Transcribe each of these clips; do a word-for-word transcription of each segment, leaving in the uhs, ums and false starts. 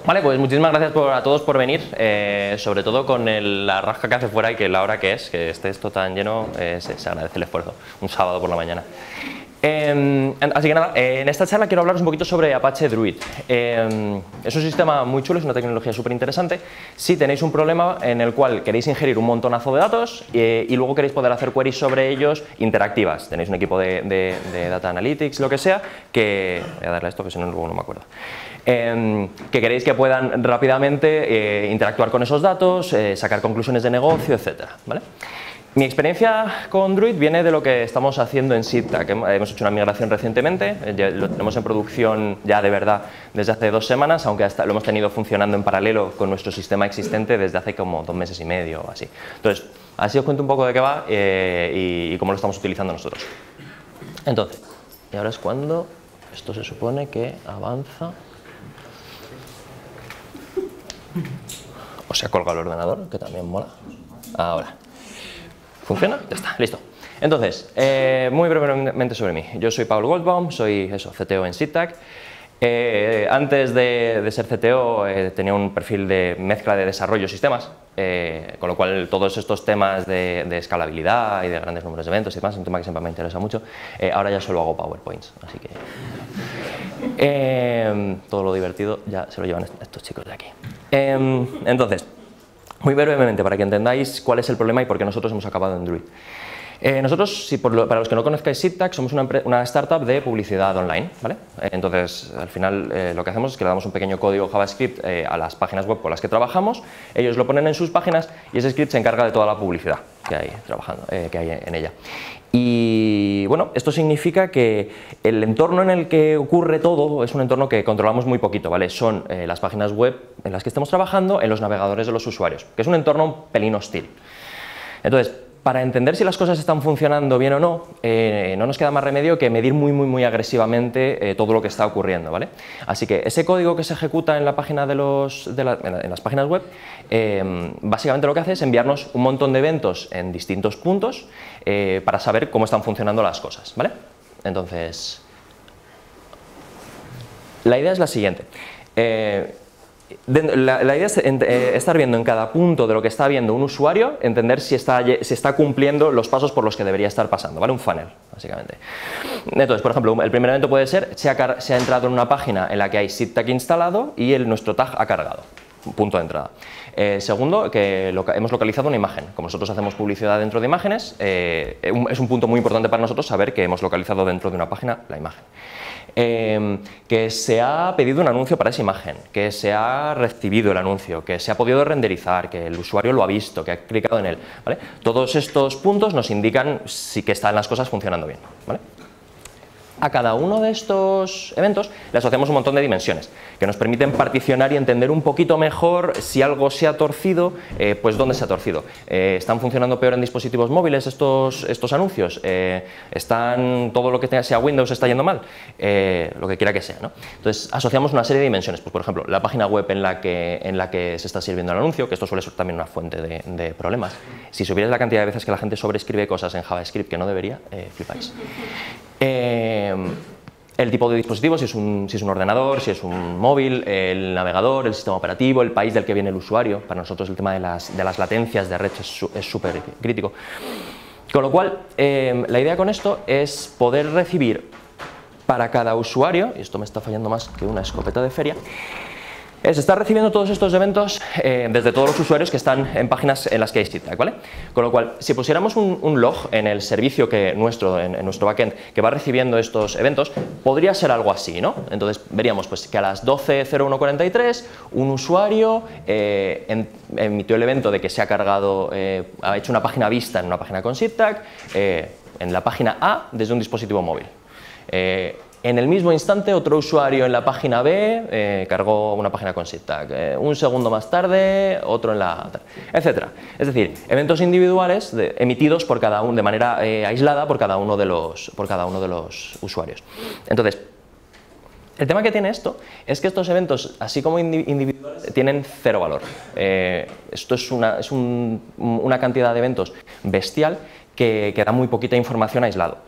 Vale, pues muchísimas gracias por, a todos por venir, eh, sobre todo con el, la rasca que hace fuera y que la hora que es, que esté esto tan lleno, eh, se, se agradece el esfuerzo, un sábado por la mañana. Eh, así que nada, eh, en esta charla quiero hablaros un poquito sobre Apache Druid. Eh, es un sistema muy chulo, es una tecnología súper interesante. Si tenéis un problema en el cual queréis ingerir un montonazo de datos eh, y luego queréis poder hacer queries sobre ellos interactivas, tenéis un equipo de, de, de Data Analytics, lo que sea, que... voy a darle a esto que si no luego no me acuerdo. Eh, que queréis que puedan rápidamente eh, interactuar con esos datos, eh, sacar conclusiones de negocio, etcétera, ¿vale? Mi experiencia con Druid viene de lo que estamos haciendo en SIDTAC. Hemos hecho una migración recientemente, ya lo tenemos en producción ya de verdad desde hace dos semanas, aunque hasta lo hemos tenido funcionando en paralelo con nuestro sistema existente desde hace como dos meses y medio o así. Entonces, así os cuento un poco de qué va eh, y, y cómo lo estamos utilizando nosotros. Entonces, y ahora es cuando esto se supone que avanza. O se ha colgado el ordenador, que también mola. Ahora. ¿Funciona? Ya está, listo. Entonces, eh, muy brevemente sobre mí. Yo soy Pablo Goldbaum, soy eso, C T O en SIDTAC. Eh, antes de, de ser C T O eh, tenía un perfil de mezcla de desarrollo de sistemas, eh, con lo cual todos estos temas de, de escalabilidad y de grandes números de eventos y demás, es un tema que siempre me interesa mucho. Eh, ahora ya solo hago PowerPoints, así que eh, todo lo divertido ya se lo llevan estos chicos de aquí. Eh, entonces, muy brevemente, para que entendáis cuál es el problema y por qué nosotros hemos acabado en Druid. Eh, nosotros, si por lo, para los que no conozcáis SIDTAC, somos una, una startup de publicidad online, ¿vale? Eh, entonces, al final, eh, lo que hacemos es que le damos un pequeño código JavaScript eh, a las páginas web con las que trabajamos, ellos lo ponen en sus páginas y ese script se encarga de toda la publicidad que hay, trabajando, eh, que hay en ella. Y bueno, esto significa que el entorno en el que ocurre todo es un entorno que controlamos muy poquito, ¿vale? Son eh, las páginas web en las que estemos trabajando, en los navegadores de los usuarios, que es un entorno un pelín hostil. Entonces, para entender si las cosas están funcionando bien o no, eh, no nos queda más remedio que medir muy, muy, muy agresivamente eh, todo lo que está ocurriendo, ¿vale? Así que ese código que se ejecuta en, la página de los, de la, en las páginas web, eh, básicamente lo que hace es enviarnos un montón de eventos en distintos puntos eh, para saber cómo están funcionando las cosas, ¿vale? Entonces, la idea es la siguiente. Eh, La, la idea es eh, estar viendo en cada punto de lo que está viendo un usuario, entender si está, si está cumpliendo los pasos por los que debería estar pasando, ¿vale? Un funnel, básicamente. Entonces, por ejemplo, el primer evento puede ser, se ha, se ha entrado en una página en la que hay SIDTAC instalado y el, nuestro tag ha cargado, punto de entrada. Eh, segundo, que lo, hemos localizado una imagen. Como nosotros hacemos publicidad dentro de imágenes, eh, es un punto muy importante para nosotros saber que hemos localizado dentro de una página la imagen. Eh, que se ha pedido un anuncio para esa imagen, que se ha recibido el anuncio, que se ha podido renderizar, que el usuario lo ha visto, que ha clicado en él, ¿vale? Todos estos puntos nos indican si que están las cosas funcionando bien, ¿vale? A cada uno de estos eventos le asociamos un montón de dimensiones que nos permiten particionar y entender un poquito mejor si algo se ha torcido, eh, pues dónde se ha torcido. Eh, ¿Están funcionando peor en dispositivos móviles estos, estos anuncios? Eh, ¿Están, todo lo que tenga, sea Windows está yendo mal? Eh, lo que quiera que sea, ¿no? Entonces asociamos una serie de dimensiones, pues por ejemplo la página web en la que, en la que se está sirviendo el anuncio, que esto suele ser también una fuente de, de problemas. Si supierais la cantidad de veces que la gente sobreescribe cosas en JavaScript que no debería, eh, flipáis. Eh, el tipo de dispositivo, si es, un, si es un ordenador, si es un móvil, el navegador, el sistema operativo, el país del que viene el usuario. Para nosotros el tema de las, de las latencias de red es súper crítico. Con lo cual, eh, la idea con esto es poder recibir para cada usuario, y esto me está fallando más que una escopeta de feria, es estar recibiendo todos estos eventos eh, desde todos los usuarios que están en páginas en las que hay SIDTAC, ¿vale? Con lo cual, si pusiéramos un, un log en el servicio que nuestro, en, en nuestro backend que va recibiendo estos eventos, podría ser algo así, ¿no? Entonces veríamos pues, que a las doce cero uno cuarenta y tres un usuario eh, en, emitió el evento de que se ha cargado, eh, ha hecho una página vista en una página con SIDTAC, eh, en la página A desde un dispositivo móvil. Eh, En el mismo instante, otro usuario en la página B eh, cargó una página con SIDTAC. Eh, un segundo más tarde, otro en la... etcétera. Es decir, eventos individuales de, emitidos por cada uno, de manera eh, aislada por cada, uno de los, por cada uno de los usuarios. Entonces, el tema que tiene esto es que estos eventos, así como individuales, tienen cero valor. Eh, esto es, una, es un, una cantidad de eventos bestial que, que da muy poquita información aislado.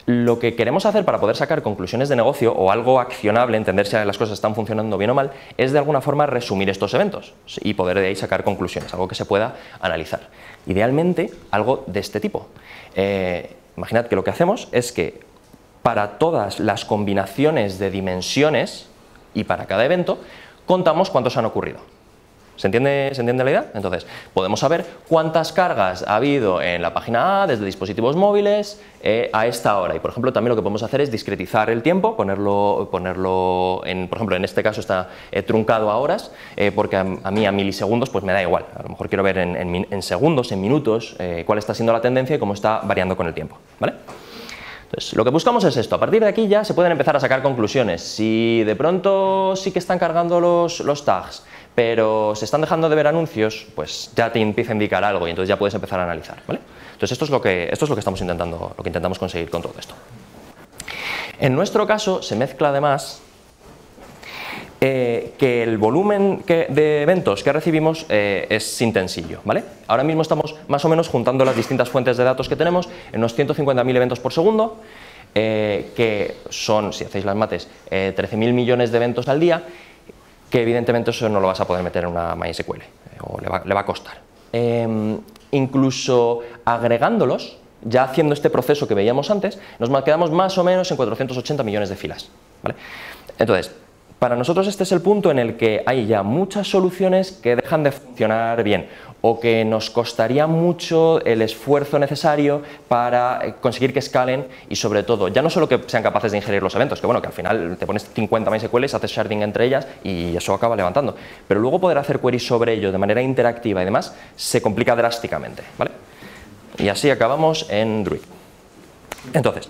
lo que queremos hacer para poder sacar conclusiones de negocio o algo accionable, entender si las cosas están funcionando bien o mal, es de alguna forma resumir estos eventos y poder de ahí sacar conclusiones, algo que se pueda analizar. Idealmente, algo de este tipo. Eh, imaginad que lo que hacemos es que para todas las combinaciones de dimensiones y para cada evento, contamos cuántos han ocurrido. ¿Se entiende, ¿Se entiende la idea? Entonces, podemos saber cuántas cargas ha habido en la página A desde dispositivos móviles eh, a esta hora. Y, por ejemplo, también lo que podemos hacer es discretizar el tiempo, ponerlo, ponerlo en, por ejemplo, en este caso está eh, truncado a horas, eh, porque a, a mí a milisegundos pues me da igual. A lo mejor quiero ver en, en, en segundos, en minutos, eh, cuál está siendo la tendencia y cómo está variando con el tiempo, ¿vale? Entonces, lo que buscamos es esto. A partir de aquí ya se pueden empezar a sacar conclusiones. Si de pronto sí que están cargando los, los tags, pero se están dejando de ver anuncios, pues ya te empieza a indicar algo y entonces ya puedes empezar a analizar, ¿vale? Entonces esto es lo que, esto es lo que estamos intentando, lo que intentamos conseguir con todo esto. En nuestro caso se mezcla además eh, que el volumen que, de eventos que recibimos eh, es intensillo, ¿vale? Ahora mismo estamos más o menos juntando las distintas fuentes de datos que tenemos en unos ciento cincuenta mil eventos por segundo, eh, que son, si hacéis las mates, eh, trece mil millones de eventos al día, que evidentemente eso no lo vas a poder meter en una MySQL, eh, o le va, le va a costar. Eh, incluso agregándolos, ya haciendo este proceso que veíamos antes, nos quedamos más o menos en cuatrocientos ochenta millones de filas, ¿vale? Entonces, para nosotros este es el punto en el que hay ya muchas soluciones que dejan de funcionar bien o que nos costaría mucho el esfuerzo necesario para conseguir que escalen y sobre todo, ya no solo que sean capaces de ingerir los eventos, que bueno, que al final te pones cincuenta MySQLs, haces sharding entre ellas y eso acaba levantando, pero luego poder hacer queries sobre ello de manera interactiva y demás se complica drásticamente, ¿vale? Y así acabamos en Druid. Entonces,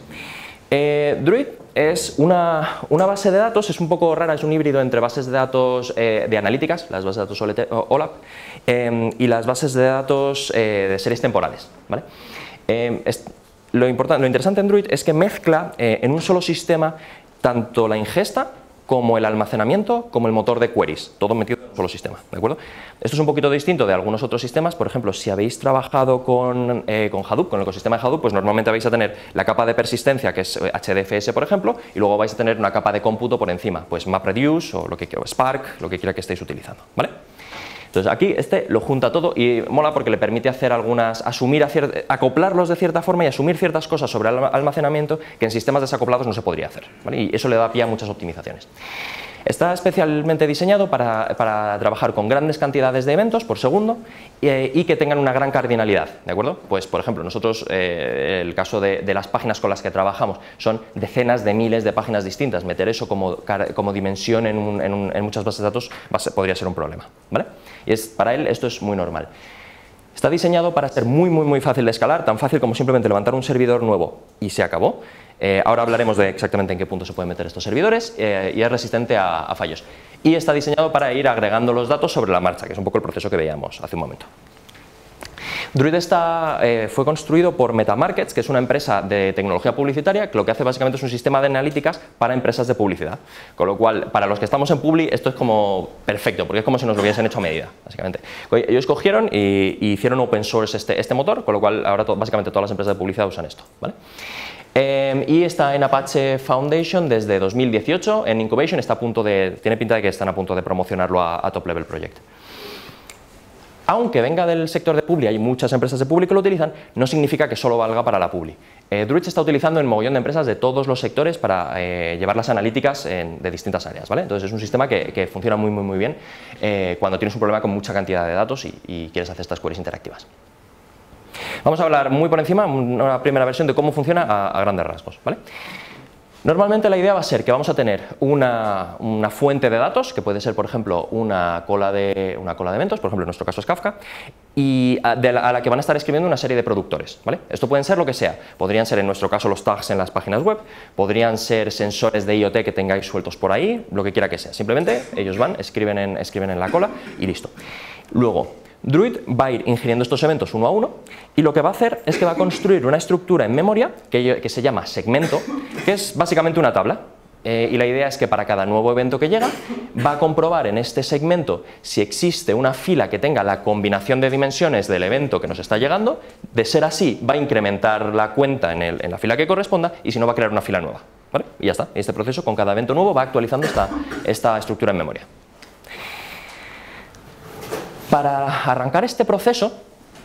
eh, Druid es una, una base de datos, es un poco rara, es un híbrido entre bases de datos eh, de analíticas, las bases de datos O L A P, eh, y las bases de datos eh, de series temporales, ¿vale? Eh, es, lo, importante, lo interesante en Druid es que mezcla eh, en un solo sistema tanto la ingesta como el almacenamiento, como el motor de queries, todo metido en un solo sistema, ¿de acuerdo? Esto es un poquito distinto de algunos otros sistemas, por ejemplo, si habéis trabajado con, eh, con Hadoop, con el ecosistema de Hadoop, pues normalmente vais a tener la capa de persistencia, que es H D F S, por ejemplo, y luego vais a tener una capa de cómputo por encima, pues MapReduce o lo que quiera, Spark, lo que quiera que estéis utilizando, ¿vale? Entonces aquí este lo junta todo y mola porque le permite hacer algunas, asumir, acoplarlos de cierta forma y asumir ciertas cosas sobre el almacenamiento que en sistemas desacoplados no se podría hacer, ¿vale? Y eso le da pie a muchas optimizaciones. Está especialmente diseñado para, para trabajar con grandes cantidades de eventos por segundo eh, y que tengan una gran cardinalidad, ¿de acuerdo? Pues, por ejemplo, nosotros, eh, el caso de, de las páginas con las que trabajamos, son decenas de miles de páginas distintas. Meter eso como, como dimensión en, un, en, un, en muchas bases de datos va a ser, podría ser un problema, ¿vale? Y es, para él esto es muy normal. Está diseñado para ser muy, muy, muy fácil de escalar, tan fácil como simplemente levantar un servidor nuevo y se acabó. Eh, ahora hablaremos de exactamente en qué punto se pueden meter estos servidores eh, y es resistente a, a fallos. Y está diseñado para ir agregando los datos sobre la marcha, que es un poco el proceso que veíamos hace un momento. Druid está, eh, fue construido por MetaMarkets, que es una empresa de tecnología publicitaria, que lo que hace básicamente es un sistema de analíticas para empresas de publicidad. Con lo cual, para los que estamos en Publi, esto es como perfecto, porque es como si nos lo hubiesen hecho a medida, básicamente. Ellos cogieron y, y hicieron open source este, este motor, con lo cual ahora to, básicamente todas las empresas de publicidad usan esto, ¿vale? Eh, y está en Apache Foundation desde dos mil dieciocho, en Incubation, está a punto de, tiene pinta de que están a punto de promocionarlo a, a Top Level Project. Aunque venga del sector de Publi, hay muchas empresas de Publi que lo utilizan, no significa que solo valga para la Publi. Eh, Druid se está utilizando en mogollón de empresas de todos los sectores para eh, llevar las analíticas en, de distintas áreas, ¿vale? Entonces es un sistema que, que funciona muy, muy, muy bien eh, cuando tienes un problema con mucha cantidad de datos y, y quieres hacer estas queries interactivas. Vamos a hablar muy por encima, una primera versión de cómo funciona a, a grandes rasgos, ¿vale? Normalmente la idea va a ser que vamos a tener una, una fuente de datos, que puede ser, por ejemplo, una cola, de, una cola de eventos, por ejemplo, en nuestro caso es Kafka, y a, de la, a la que van a estar escribiendo una serie de productores, ¿vale? Esto pueden ser lo que sea, podrían ser en nuestro caso los tags en las páginas web, podrían ser sensores de IoT que tengáis sueltos por ahí, lo que quiera que sea. Simplemente ellos van, escriben en, escriben en la cola y listo. Luego, Druid va a ir ingiriendo estos eventos uno a uno y lo que va a hacer es que va a construir una estructura en memoria que, que se llama segmento, que es básicamente una tabla. Eh, y la idea es que para cada nuevo evento que llega va a comprobar en este segmento si existe una fila que tenga la combinación de dimensiones del evento que nos está llegando. De ser así, va a incrementar la cuenta en, el, en la fila que corresponda, y si no, va a crear una fila nueva, ¿vale? Y ya está. Este proceso, con cada evento nuevo, va actualizando esta, esta estructura en memoria. Para arrancar este proceso,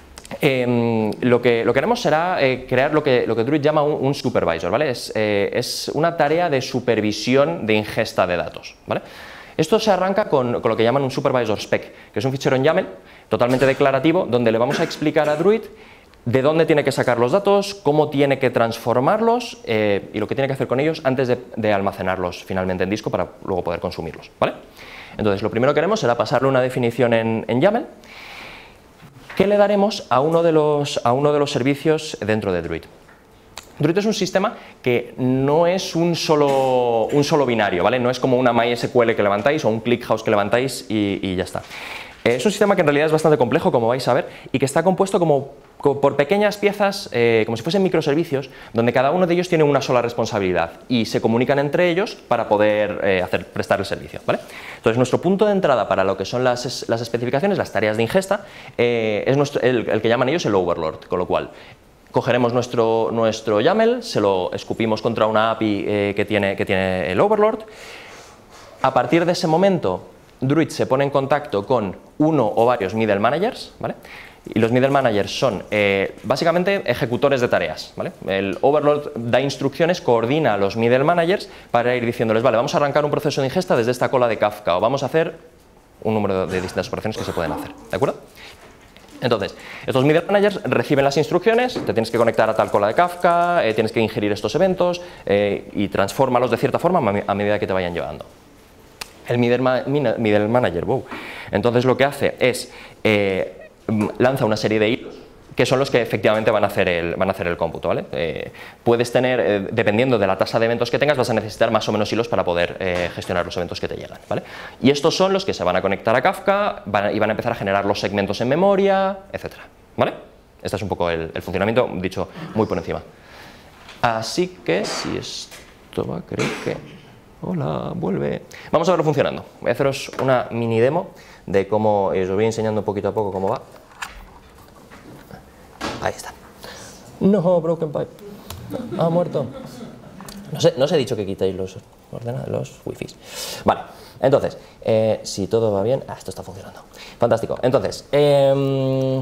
Eh, lo, que, lo que haremos será eh, crear lo que, lo que Druid llama un, un supervisor, ¿vale? Es, eh, es una tarea de supervisión de ingesta de datos, ¿vale? Esto se arranca con, con lo que llaman un supervisor spec, que es un fichero en YAML totalmente declarativo, donde le vamos a explicar a Druid de dónde tiene que sacar los datos, cómo tiene que transformarlos eh, y lo que tiene que hacer con ellos antes de, de almacenarlos finalmente en disco para luego poder consumirlos, ¿vale? Entonces, lo primero que haremos será pasarle una definición en, en YAML que le daremos a uno de los, a uno de los servicios dentro de Druid. Druid es un sistema que no es un solo, un solo binario, ¿vale? No es como una MySQL que levantáis o un ClickHouse que levantáis y, y ya está. Es un sistema que en realidad es bastante complejo, como vais a ver, y que está compuesto como, como por pequeñas piezas, eh, como si fuesen microservicios, donde cada uno de ellos tiene una sola responsabilidad y se comunican entre ellos para poder eh, hacer, prestar el servicio, ¿vale? Entonces, nuestro punto de entrada para lo que son las, las especificaciones, las tareas de ingesta, eh, es nuestro, el, el que llaman ellos el overlord, con lo cual cogeremos nuestro, nuestro YAML, se lo escupimos contra una A P I eh, que, tiene, que tiene el overlord. A partir de ese momento, Druid se pone en contacto con uno o varios middle managers, ¿vale? Y los middle managers son eh, básicamente ejecutores de tareas, ¿vale? El overlord da instrucciones, coordina a los middle managers para ir diciéndoles, vale, vamos a arrancar un proceso de ingesta desde esta cola de Kafka, o vamos a hacer un número de distintas operaciones que se pueden hacer, ¿de acuerdo? Entonces, estos middle managers reciben las instrucciones, te tienes que conectar a tal cola de Kafka, eh, tienes que ingerir estos eventos eh, y transfórmalos de cierta forma a medida que te vayan llevando. El middle, ma middle manager, wow. Entonces lo que hace es eh, lanza una serie de hilos que son los que efectivamente van a hacer el, van a hacer el cómputo, ¿vale? Eh, puedes tener, eh, dependiendo de la tasa de eventos que tengas, vas a necesitar más o menos hilos para poder eh, gestionar los eventos que te llegan, ¿vale? Y estos son los que se van a conectar a Kafka van a, y van a empezar a generar los segmentos en memoria, etcétera, ¿vale? Este es un poco el, el funcionamiento, dicho muy por encima. Así que si esto va, creo que... Hola, vuelve. Vamos a verlo funcionando. Voy a haceros una mini demo de cómo, os voy enseñando poquito a poco cómo va. Ahí está. No, Broken Pipe. Ha muerto. No sé, no os he dicho que quitéis los ordenadores, los wifis. Vale, entonces, eh, si todo va bien... Ah, esto está funcionando. Fantástico. Entonces, eh,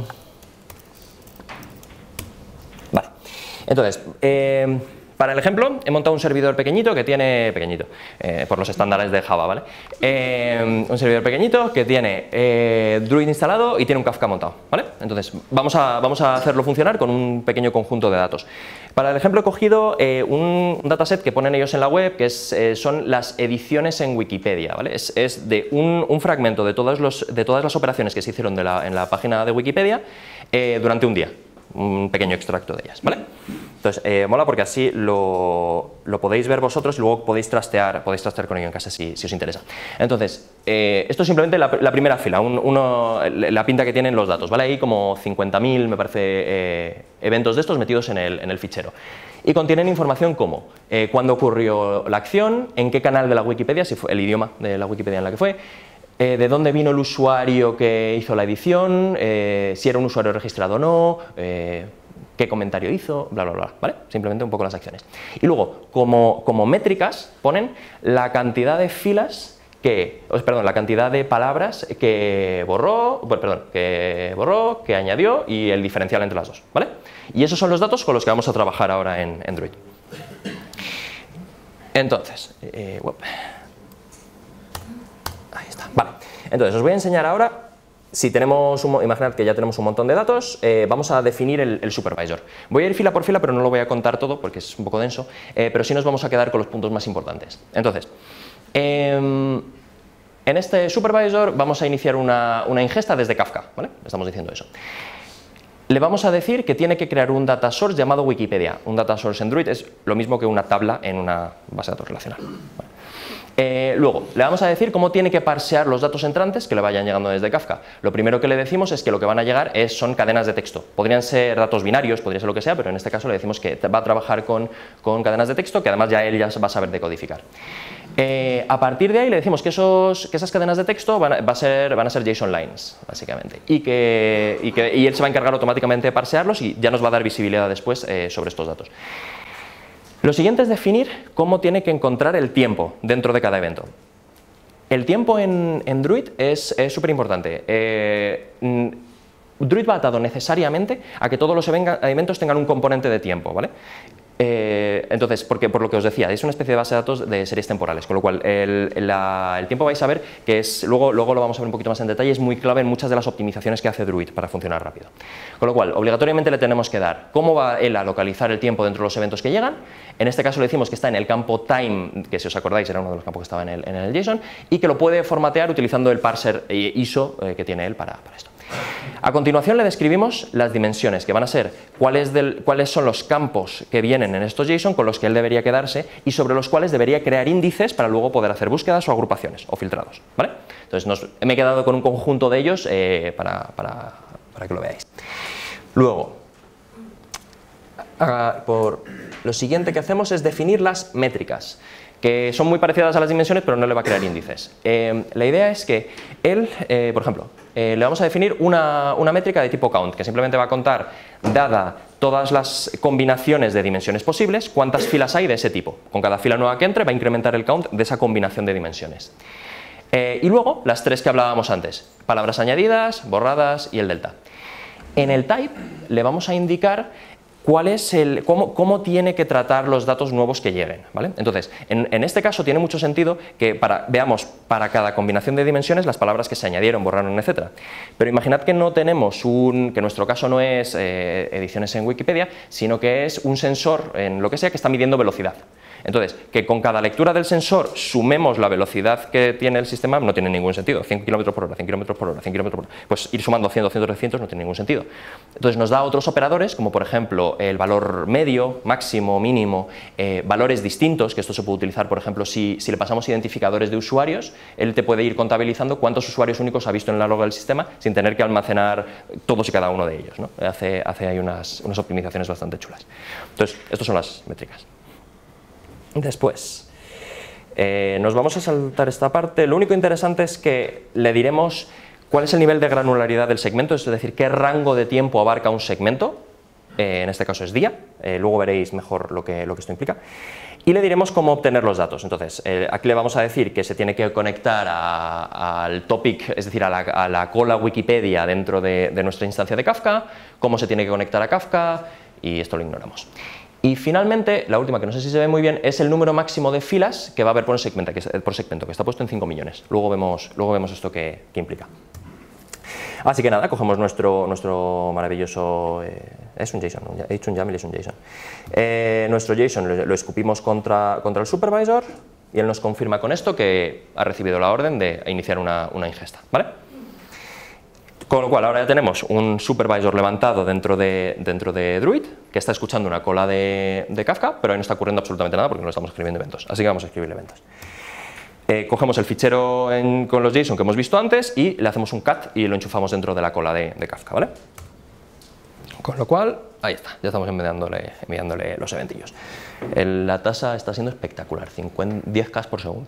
vale. Entonces, eh, para el ejemplo, he montado un servidor pequeñito que tiene, pequeñito, eh, por los estándares de Java, ¿vale? Eh, un servidor pequeñito que tiene eh, Druid instalado y tiene un Kafka montado, ¿vale? Entonces, vamos a, vamos a hacerlo funcionar con un pequeño conjunto de datos. Para el ejemplo he cogido eh, un, un dataset que ponen ellos en la web, que es, eh, son las ediciones en Wikipedia, ¿vale? Es, es de un, un fragmento de, todos los, de todas las operaciones que se hicieron de la, en la página de Wikipedia eh, durante un día. Un pequeño extracto de ellas, ¿vale? Entonces, eh, mola porque así lo, lo podéis ver vosotros y luego podéis trastear, podéis trastear con ello en casa si, si os interesa. Entonces, eh, esto es simplemente la, la primera fila, un, uno, la pinta que tienen los datos, ¿vale? Hay como cincuenta mil, me parece, eh, eventos de estos metidos en el, en el fichero. Y contienen información como eh, cuándo ocurrió la acción, en qué canal de la Wikipedia, si fue el idioma de la Wikipedia en la que fue, Eh, de dónde vino el usuario que hizo la edición, eh, si era un usuario registrado o no, eh, qué comentario hizo, bla, bla, bla, ¿vale? Simplemente un poco las acciones. Y luego, como, como métricas, ponen la cantidad de filas que, oh, perdón, la cantidad de palabras que borró, bueno, perdón, que borró, que añadió y el diferencial entre las dos, ¿vale? Y esos son los datos con los que vamos a trabajar ahora en Druid. Entonces, eh, web. Ahí está, vale. Entonces os voy a enseñar ahora, si tenemos, un, imaginad que ya tenemos un montón de datos, eh, vamos a definir el, el supervisor. Voy a ir fila por fila, pero no lo voy a contar todo porque es un poco denso, eh, pero sí nos vamos a quedar con los puntos más importantes. Entonces, eh, en este supervisor vamos a iniciar una, una ingesta desde Kafka, ¿vale? Estamos diciendo eso. Le vamos a decir que tiene que crear un data source llamado Wikipedia. Un data source en Druid es lo mismo que una tabla en una base de datos relacional, ¿vale? Eh, luego, le vamos a decir cómo tiene que parsear los datos entrantes que le vayan llegando desde Kafka. Lo primero que le decimos es que lo que van a llegar es, son cadenas de texto. Podrían ser datos binarios, podría ser lo que sea, pero en este caso le decimos que va a trabajar con, con cadenas de texto que además ya él ya va a saber decodificar. Eh, a partir de ahí le decimos que, esos, que esas cadenas de texto van a, va a ser, van a ser JSON lines, básicamente, y que, y que y él se va a encargar automáticamente de parsearlos y ya nos va a dar visibilidad después eh, sobre estos datos. Lo siguiente es definir cómo tiene que encontrar el tiempo dentro de cada evento. El tiempo en, en Druid es súper importante. Eh, Druid va atado necesariamente a que todos los eventos tengan un componente de tiempo, ¿vale? Eh, entonces, porque, por lo que os decía, es una especie de base de datos de series temporales, con lo cual el, la, el tiempo vais a ver que es, luego, luego lo vamos a ver un poquito más en detalle, es muy clave en muchas de las optimizaciones que hace Druid para funcionar rápido. Con lo cual, obligatoriamente le tenemos que dar cómo va él a localizar el tiempo dentro de los eventos que llegan. En este caso le decimos que está en el campo time, que si os acordáis era uno de los campos que estaba en el, en el JSON, y que lo puede formatear utilizando el parser I S O eh, que tiene él para, para esto. A continuación le describimos las dimensiones, que van a ser cuáles, del, cuáles son los campos que vienen en estos JSON con los que él debería quedarse y sobre los cuales debería crear índices para luego poder hacer búsquedas o agrupaciones o filtrados, ¿vale? Entonces nos, me he quedado con un conjunto de ellos eh, para, para, para que lo veáis. Luego, a, por, lo siguiente que hacemos es definir las métricas, que son muy parecidas a las dimensiones, pero no le va a crear índices. Eh, la idea es que él, eh, por ejemplo, eh, le vamos a definir una, una métrica de tipo count, que simplemente va a contar, dada todas las combinaciones de dimensiones posibles, cuántas filas hay de ese tipo. Con cada fila nueva que entre va a incrementar el count de esa combinación de dimensiones. Eh, y luego, las tres que hablábamos antes, palabras añadidas, borradas y el delta. En el type le vamos a indicar cuál es el, cómo, cómo tiene que tratar los datos nuevos que lleguen, ¿vale? Entonces, en, en este caso tiene mucho sentido que para, veamos para cada combinación de dimensiones las palabras que se añadieron, borraron, etcétera. Pero imaginad que no tenemos un, que nuestro caso no es eh, ediciones en Wikipedia, sino que es un sensor en lo que sea que está midiendo velocidad. Entonces, que con cada lectura del sensor sumemos la velocidad que tiene el sistema no tiene ningún sentido. cien kilómetros por hora, cien kilómetros por hora, cien kilómetros por hora. Pues ir sumando cien, doscientos, trescientos no tiene ningún sentido. Entonces nos da otros operadores, como por ejemplo el valor medio, máximo, mínimo, eh, valores distintos, que esto se puede utilizar, por ejemplo, si, si le pasamos identificadores de usuarios, él te puede ir contabilizando cuántos usuarios únicos ha visto en la log del sistema sin tener que almacenar todos y cada uno de ellos, ¿no? Hace, hace ahí unas, unas optimizaciones bastante chulas. Entonces, estas son las métricas. Después, eh, nos vamos a saltar esta parte. Lo único interesante es que le diremos cuál es el nivel de granularidad del segmento, es decir, qué rango de tiempo abarca un segmento, eh, en este caso es día, eh, luego veréis mejor lo que, lo que esto implica, y le diremos cómo obtener los datos. Entonces, eh, aquí le vamos a decir que se tiene que conectar a, al topic, es decir, a la, a la cola Wikipedia dentro de, de nuestra instancia de Kafka, cómo se tiene que conectar a Kafka, y esto lo ignoramos. Y finalmente, la última, que no sé si se ve muy bien, es el número máximo de filas que va a haber por segmento, que, es, por segmento, que está puesto en cinco millones. Luego vemos, luego vemos esto que, que implica. Así que nada, cogemos nuestro, nuestro maravilloso... Eh, es un JSON, he dicho un YAML y es un JSON. Eh, nuestro JSON lo, lo escupimos contra, contra el supervisor y él nos confirma con esto que ha recibido la orden de iniciar una, una ingesta, ¿vale? Con lo cual ahora ya tenemos un supervisor levantado dentro de, dentro de Druid que está escuchando una cola de, de Kafka, pero ahí no está ocurriendo absolutamente nada porque no estamos escribiendo eventos, así que vamos a escribir eventos. Eh, cogemos el fichero en, con los JSON que hemos visto antes y le hacemos un cat y lo enchufamos dentro de la cola de, de Kafka, ¿vale? Con lo cual, ahí está, ya estamos enviándole, enviándole los eventillos. El, la tasa está siendo espectacular, diez K por segundo.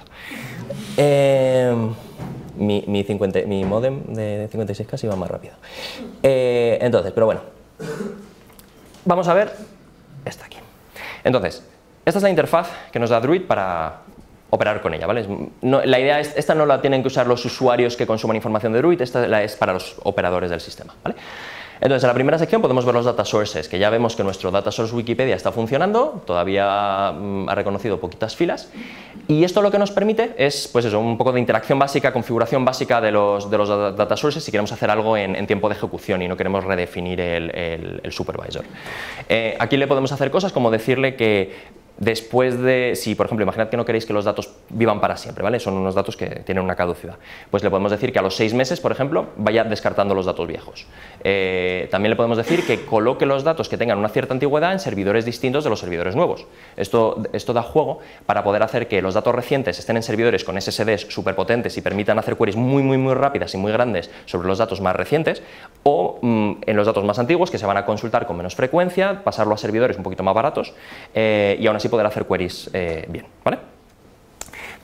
Eh, mi, mi, cincuenta, mi modem de cincuenta y seis K iba más rápido. Eh, entonces, pero bueno, vamos a ver esta aquí. Entonces, esta es la interfaz que nos da Druid para operar con ella, ¿vale? No, la idea es, esta no la tienen que usar los usuarios que consuman información de Druid, esta la es para los operadores del sistema, ¿vale? Entonces, en la primera sección podemos ver los data sources, que ya vemos que nuestro data source Wikipedia está funcionando, todavía mm, ha reconocido poquitas filas, y esto lo que nos permite es, pues eso, un poco de interacción básica, configuración básica de los, de los data sources si queremos hacer algo en, en tiempo de ejecución y no queremos redefinir el, el, el supervisor. Eh, aquí le podemos hacer cosas como decirle que después de, si por ejemplo, imaginad que no queréis que los datos vivan para siempre, ¿vale? Son unos datos que tienen una caducidad. Pues le podemos decir que a los seis meses, por ejemplo, vaya descartando los datos viejos. Eh, también le podemos decir que coloque los datos que tengan una cierta antigüedad en servidores distintos de los servidores nuevos. Esto, esto da juego para poder hacer que los datos recientes estén en servidores con S S Ds superpotentes y permitan hacer queries muy, muy, muy rápidas y muy grandes sobre los datos más recientes, o mmm, en los datos más antiguos que se van a consultar con menos frecuencia, pasarlo a servidores un poquito más baratos eh, y aún así poder hacer queries eh, bien, ¿vale?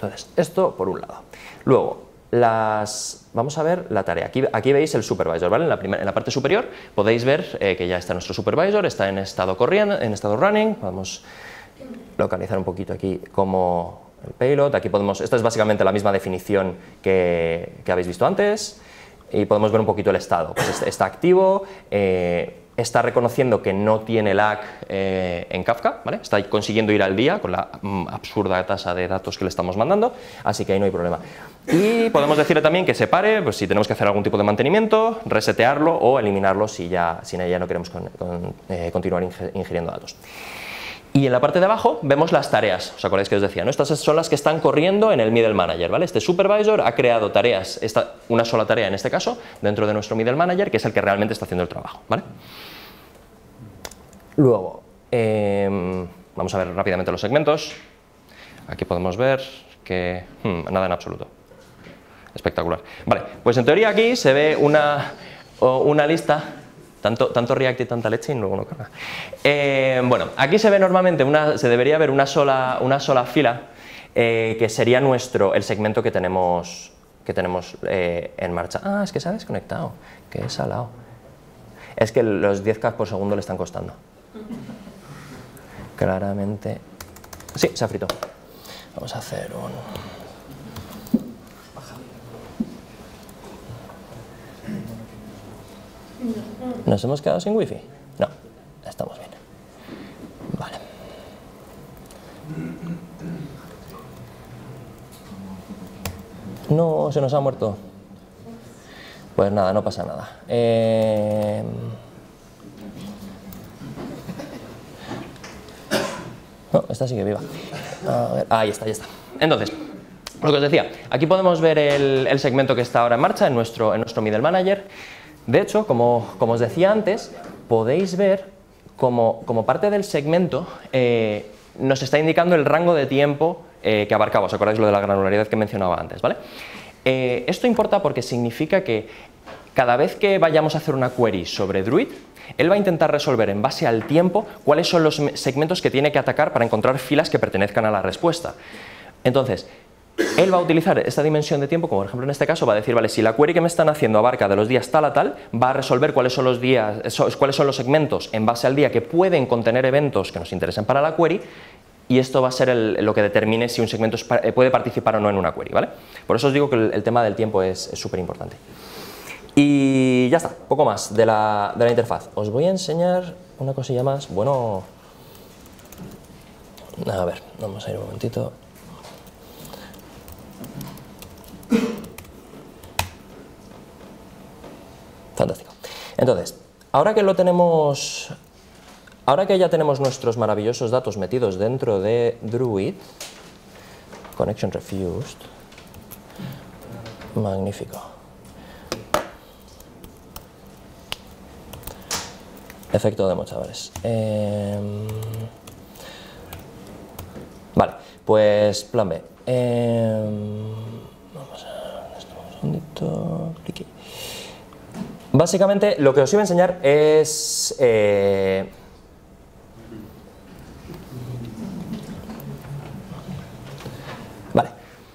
Entonces, esto por un lado. Luego, las, vamos a ver la tarea. Aquí, aquí veis el supervisor, ¿vale? En la, primer, en la parte superior podéis ver eh, que ya está nuestro supervisor, está en estado corriendo, en estado running. Podemos localizar un poquito aquí como el payload. Aquí podemos, esta es básicamente la misma definición que, que habéis visto antes. Y podemos ver un poquito el estado. Pues está, está activo, eh, está reconociendo que no tiene lag eh, en Kafka, ¿vale? Está consiguiendo ir al día con la mm, absurda tasa de datos que le estamos mandando, así que ahí no hay problema. Y podemos decirle también que se pare, pues si tenemos que hacer algún tipo de mantenimiento, resetearlo o eliminarlo si ya, si ya no queremos con, con, eh, continuar ingiriendo datos. Y en la parte de abajo vemos las tareas, ¿os acordáis que os decía? ¿no? Estas son las que están corriendo en el Middle Manager, ¿vale? Este supervisor ha creado tareas, esta, una sola tarea en este caso, dentro de nuestro Middle Manager, que es el que realmente está haciendo el trabajo, ¿vale? Luego, eh, vamos a ver rápidamente los segmentos. Aquí podemos ver que hmm, nada en absoluto. Espectacular. Vale, pues en teoría aquí se ve una, una lista. Tanto, tanto React y tanta leche y luego no carga. Eh, bueno, aquí se ve normalmente, una, se debería ver una sola, una sola fila eh, que sería nuestro, el segmento que tenemos, que tenemos eh, en marcha. Ah, es que se ha desconectado, que es salado. Es que los diez K por segundo le están costando. Claramente. Sí, se ha frito. Vamos a hacer un... ¿Nos hemos quedado sin wifi? No, estamos bien. Vale. No, se nos ha muerto. Pues nada, no pasa nada. Eh... No, esta sigue viva. A ver, ahí está, ahí está. Entonces, lo que os decía, aquí podemos ver el, el segmento que está ahora en marcha en nuestro, en nuestro Middle Manager. De hecho, como, como os decía antes, podéis ver como, como parte del segmento eh, nos está indicando el rango de tiempo eh, que abarcaba. ¿Os acordáis lo de la granularidad que mencionaba antes? ¿Vale? Eh, esto importa porque significa que cada vez que vayamos a hacer una query sobre Druid, él va a intentar resolver en base al tiempo cuáles son los segmentos que tiene que atacar para encontrar filas que pertenezcan a la respuesta. Entonces, él va a utilizar esta dimensión de tiempo, como por ejemplo en este caso va a decir, vale, si la query que me están haciendo abarca de los días tal a tal, va a resolver cuáles son los días, cuáles son los segmentos en base al día que pueden contener eventos que nos interesen para la query, y esto va a ser el, lo que determine si un segmento es, puede participar o no en una query, ¿vale? Por eso os digo que el, el tema del tiempo es súper importante. Y ya está, poco más de la, de la interfaz. Os voy a enseñar una cosilla más, bueno... A ver, vamos a ir un momentito... Fantástico. Entonces, ahora que lo tenemos, ahora que ya tenemos nuestros maravillosos datos metidos dentro de Druid, connection refused, magnífico. Efecto de mochadores. Eh, vale, pues plan B. Eh, vamos a esto un segundito. Clique. Básicamente lo que os iba a enseñar es eh, vale.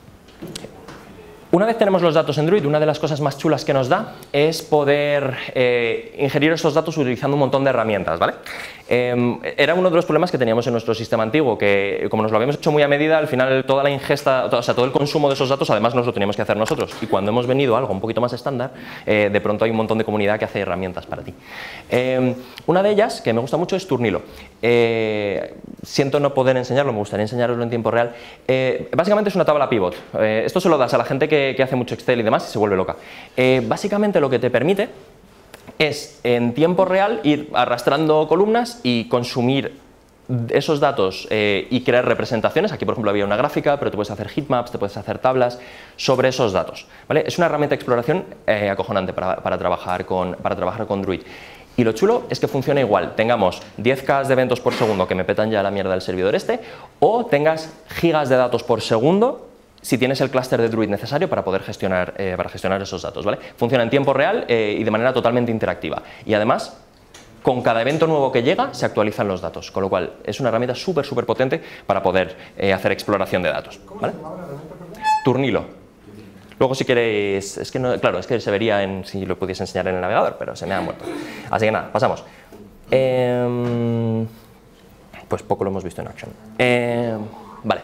Una vez tenemos los datos en Druid, una de las cosas más chulas que nos da es poder eh, ingerir estos datos utilizando un montón de herramientas, ¿vale? Eh, era uno de los problemas que teníamos en nuestro sistema antiguo, que como nos lo habíamos hecho muy a medida, al final toda la ingesta, o sea, todo el consumo de esos datos además nos lo teníamos que hacer nosotros, y cuando hemos venido a algo un poquito más estándar, eh, de pronto hay un montón de comunidad que hace herramientas para ti. Eh, una de ellas, que me gusta mucho, es Turnilo. Eh, siento no poder enseñarlo, me gustaría enseñaroslo en tiempo real. Eh, básicamente es una tabla pivot. Eh, esto se lo das a la gente que, que hace mucho Excel y demás y se vuelve loca. Eh, básicamente lo que te permite es en tiempo real ir arrastrando columnas y consumir esos datos eh, y crear representaciones. Aquí por ejemplo había una gráfica, pero tú puedes hacer heatmaps, te puedes hacer tablas sobre esos datos, ¿vale? Es una herramienta de exploración eh, acojonante para, para, trabajar con, para trabajar con Druid. Y lo chulo es que funciona igual, tengamos diez K de eventos por segundo que me petan ya la mierda del servidor este, o tengas gigas de datos por segundo si tienes el clúster de Druid necesario para poder gestionar, eh, para gestionar esos datos, ¿vale? Funciona en tiempo real eh, y de manera totalmente interactiva. Y además, con cada evento nuevo que llega se actualizan los datos, con lo cual es una herramienta súper, súper potente para poder eh, hacer exploración de datos. ¿Vale? ¿Cómo se llama la herramienta, perdón? Turnilo. Luego si queréis, es que no, claro, es que se vería en, si lo pudiese enseñar en el navegador, pero se me ha muerto. Así que nada, pasamos. Eh, pues poco lo hemos visto en Action. Eh, vale.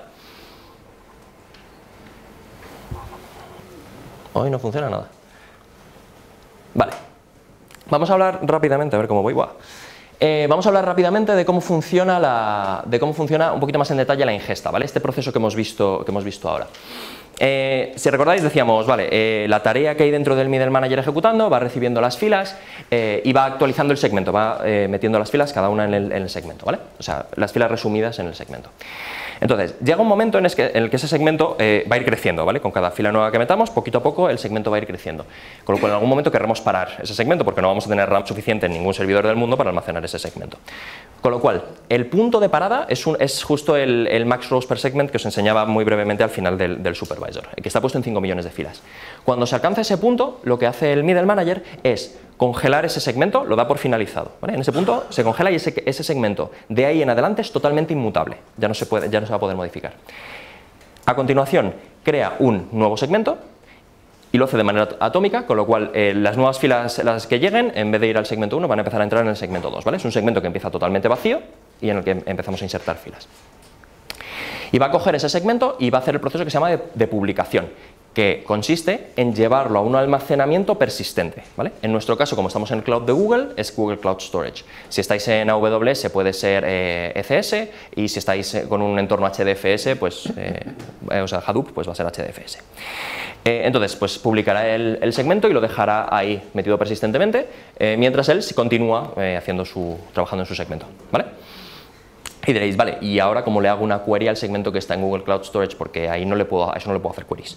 Hoy no funciona nada. Vale. Vamos a hablar rápidamente, a ver cómo voy. Buah. Eh, vamos a hablar rápidamente de cómo funciona la, de cómo funciona un poquito más en detalle la ingesta, ¿vale? Este proceso que hemos visto, que hemos visto ahora. Eh, si recordáis decíamos, vale, eh, la tarea que hay dentro del middle manager ejecutando va recibiendo las filas eh, y va actualizando el segmento, va eh, metiendo las filas cada una en el, en el segmento, ¿vale? O sea, las filas resumidas en el segmento. Entonces, llega un momento en el que, en el que ese segmento eh, va a ir creciendo, ¿vale? Con cada fila nueva que metamos, poquito a poco el segmento va a ir creciendo. Con lo cual, en algún momento querremos parar ese segmento porque no vamos a tener RAM suficiente en ningún servidor del mundo para almacenar ese segmento. Con lo cual, el punto de parada es, un, es justo el, el max rows per segment que os enseñaba muy brevemente al final del, del supervisor, que está puesto en cinco millones de filas. Cuando se alcanza ese punto, lo que hace el middle manager es congelar ese segmento, lo da por finalizado, ¿vale? En ese punto se congela y ese, ese segmento de ahí en adelante es totalmente inmutable, ya no se puede, ya no se va a poder modificar. A continuación, crea un nuevo segmento y lo hace de manera atómica, con lo cual eh, las nuevas filas las que lleguen, en vez de ir al segmento uno, van a empezar a entrar en el segmento dos, ¿vale? Es un segmento que empieza totalmente vacío y en el que empezamos a insertar filas. Y va a coger ese segmento y va a hacer el proceso que se llama de, de publicación, que consiste en llevarlo a un almacenamiento persistente, ¿vale? En nuestro caso, como estamos en el cloud de Google, es Google Cloud Storage. Si estáis en A W S puede ser eh, E C S y si estáis con un entorno H D F S, pues, eh, o sea, Hadoop, pues va a ser H D F S. Eh, entonces, pues publicará el, el segmento y lo dejará ahí metido persistentemente, eh, mientras él continúa eh, haciendo su, trabajando en su segmento, ¿vale? Y diréis, vale, ¿y ahora cómo le hago una query al segmento que está en Google Cloud Storage? Porque ahí no le puedo, a eso no le puedo hacer queries.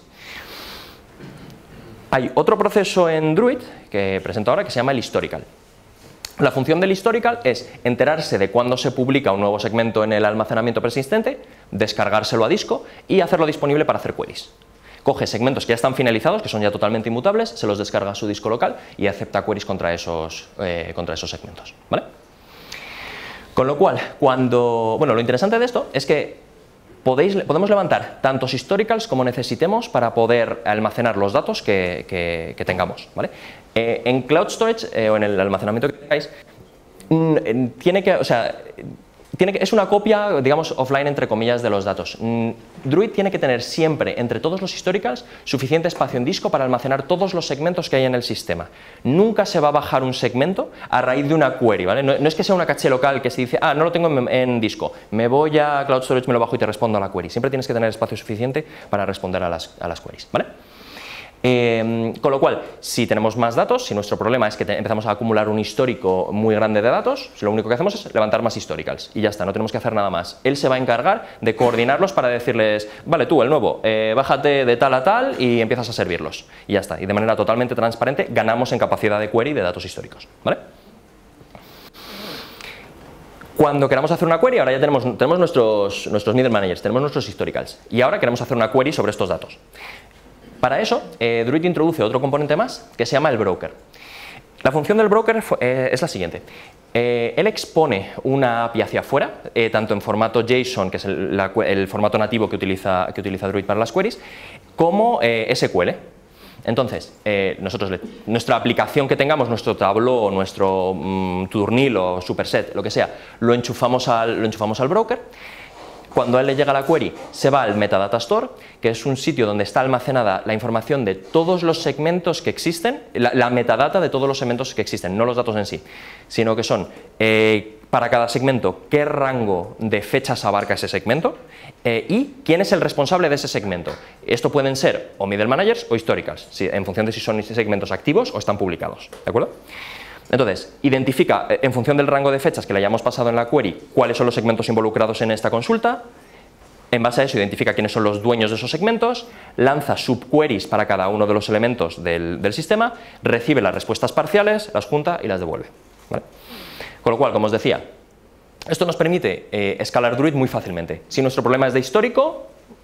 Hay otro proceso en Druid que presento ahora que se llama el historical. La función del historical es enterarse de cuándo se publica un nuevo segmento en el almacenamiento persistente, descargárselo a disco y hacerlo disponible para hacer queries. Coge segmentos que ya están finalizados, que son ya totalmente inmutables, se los descarga a su disco local y acepta queries contra esos, eh, contra esos segmentos, ¿vale? Con lo cual, cuando... Bueno, lo interesante de esto es que Podéis, podemos levantar tantos historicals como necesitemos para poder almacenar los datos que, que, que tengamos, ¿vale? Eh, en Cloud Storage eh, o en el almacenamiento que tengáis, mm, tiene que, o sea, tiene que, es una copia, digamos, offline entre comillas de los datos. Mm, Druid tiene que tener siempre, entre todos los historicals, suficiente espacio en disco para almacenar todos los segmentos que hay en el sistema. Nunca se va a bajar un segmento a raíz de una query, ¿vale? No, no es que sea una caché local que se dice, ah, no lo tengo en, en disco, me voy a Cloud Storage, me lo bajo y te respondo a la query. Siempre tienes que tener espacio suficiente para responder a las, a las queries, ¿vale? Eh, con lo cual, si tenemos más datos, si nuestro problema es que te, empezamos a acumular un histórico muy grande de datos, lo único que hacemos es levantar más historicals y ya está, no tenemos que hacer nada más. Él se va a encargar de coordinarlos para decirles, vale, tú, el nuevo, eh, bájate de tal a tal y empiezas a servirlos. Y ya está, y de manera totalmente transparente ganamos en capacidad de query de datos históricos, ¿vale? Cuando queramos hacer una query, ahora ya tenemos, tenemos nuestros, nuestros middle managers, tenemos nuestros historicals y ahora queremos hacer una query sobre estos datos. Para eso, eh, Druid introduce otro componente más que se llama el broker. La función del broker eh, es la siguiente. Eh, él expone una A P I hacia afuera, eh, tanto en formato JSON, que es el, la, el formato nativo que utiliza, que utiliza Druid para las queries, como eh, S Q L. Entonces, eh, nosotros le, nuestra aplicación que tengamos, nuestro Tableau, nuestro mm, Turnilo, Superset, lo que sea, lo enchufamos al, lo enchufamos al broker. Cuando a él le llega la query, se va al Metadata Store, que es un sitio donde está almacenada la información de todos los segmentos que existen, la, la metadata de todos los segmentos que existen, no los datos en sí, sino que son eh, para cada segmento qué rango de fechas abarca ese segmento eh, y quién es el responsable de ese segmento. Esto pueden ser o middle managers o historicals, si, en función de si son segmentos activos o están publicados, ¿de acuerdo? Entonces, identifica, en función del rango de fechas que le hayamos pasado en la query, cuáles son los segmentos involucrados en esta consulta. En base a eso, identifica quiénes son los dueños de esos segmentos, lanza subqueries para cada uno de los elementos del, del sistema, recibe las respuestas parciales, las junta y las devuelve, ¿vale? Con lo cual, como os decía, esto nos permite eh, escalar Druid muy fácilmente. Si nuestro problema es de histórico,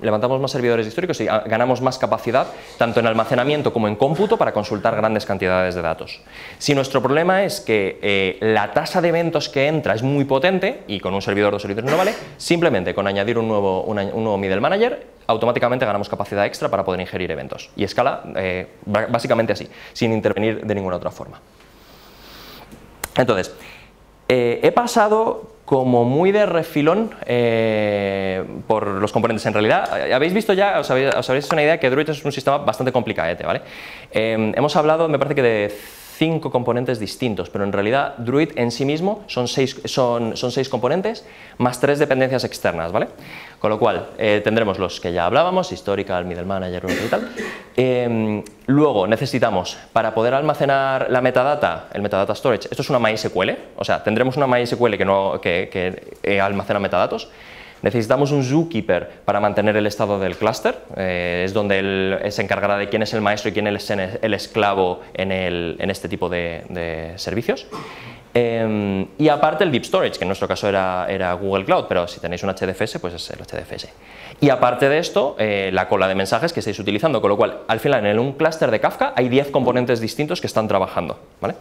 levantamos más servidores históricos y ganamos más capacidad, tanto en almacenamiento como en cómputo, para consultar grandes cantidades de datos. Si nuestro problema es que eh, la tasa de eventos que entra es muy potente y con un servidor o dos servidores no vale, simplemente con añadir un nuevo, una, un nuevo middle manager, automáticamente ganamos capacidad extra para poder ingerir eventos. Y escala eh, básicamente así, sin intervenir de ninguna otra forma. Entonces, eh, he pasado como muy de refilón eh, por los componentes. En realidad, habéis visto ya, os habéis, os habéis hecho una idea que Druid es un sistema bastante complicadete, ¿vale? Eh, hemos hablado, me parece que de cinco componentes distintos, pero en realidad Druid en sí mismo son seis, son, son seis componentes más tres dependencias externas, ¿vale? Con lo cual eh, tendremos los que ya hablábamos, historical, middle manager y tal. Eh, luego necesitamos, para poder almacenar la metadata, el metadata storage, esto es una MySQL, o sea, tendremos una MySQL que, no, que, que eh, almacena metadatos. Necesitamos un zookeeper para mantener el estado del clúster, eh, es donde él se encargará de quién es el maestro y quién es el esclavo en, el, en este tipo de, de servicios. Eh, y aparte el Deep Storage, que en nuestro caso era, era Google Cloud, pero si tenéis un H D F S, pues es el H D F S. Y aparte de esto, eh, la cola de mensajes que estáis utilizando, con lo cual, al final, en un clúster de Kafka hay diez componentes distintos que están trabajando, ¿vale?